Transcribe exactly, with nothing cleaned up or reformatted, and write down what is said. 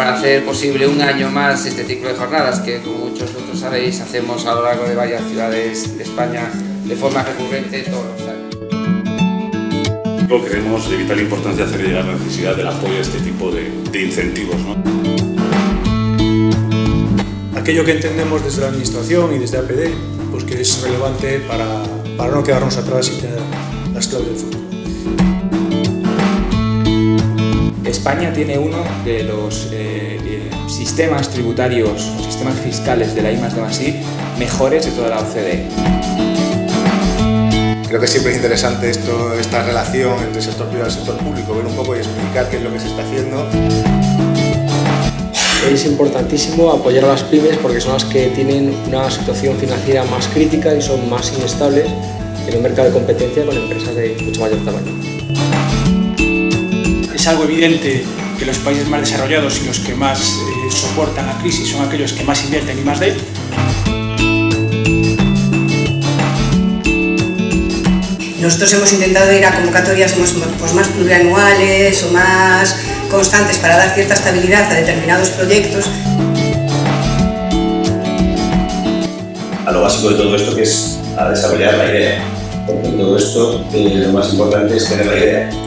para hacer posible un año más este ciclo de jornadas que, como muchos otros sabéis, hacemos a lo largo de varias ciudades de España de forma recurrente todos los años. Creemos de vital importancia hacer llegar la necesidad del apoyo a este tipo de, de incentivos, ¿no? Aquello que entendemos desde la Administración y desde A P D, pues que es relevante para, para no quedarnos atrás y tener las claves del futuro. España tiene uno de los eh, eh, sistemas tributarios, sistemas fiscales de la I más D más I mejores de toda la O C D E. Creo que siempre es interesante esto, esta relación entre el sector privado y el sector público, ver un poco y explicar qué es lo que se está haciendo. Es importantísimo apoyar a las pymes porque son las que tienen una situación financiera más crítica y son más inestables en un mercado de competencia con empresas de mucho mayor tamaño. Es algo evidente que los países más desarrollados y los que más eh, soportan la crisis son aquellos que más invierten en I más D. Nosotros hemos intentado ir a convocatorias pues, más plurianuales o más constantes para dar cierta estabilidad a determinados proyectos. A lo básico de todo esto, que es a desarrollar la idea, porque en todo esto eh, lo más importante es tener la idea.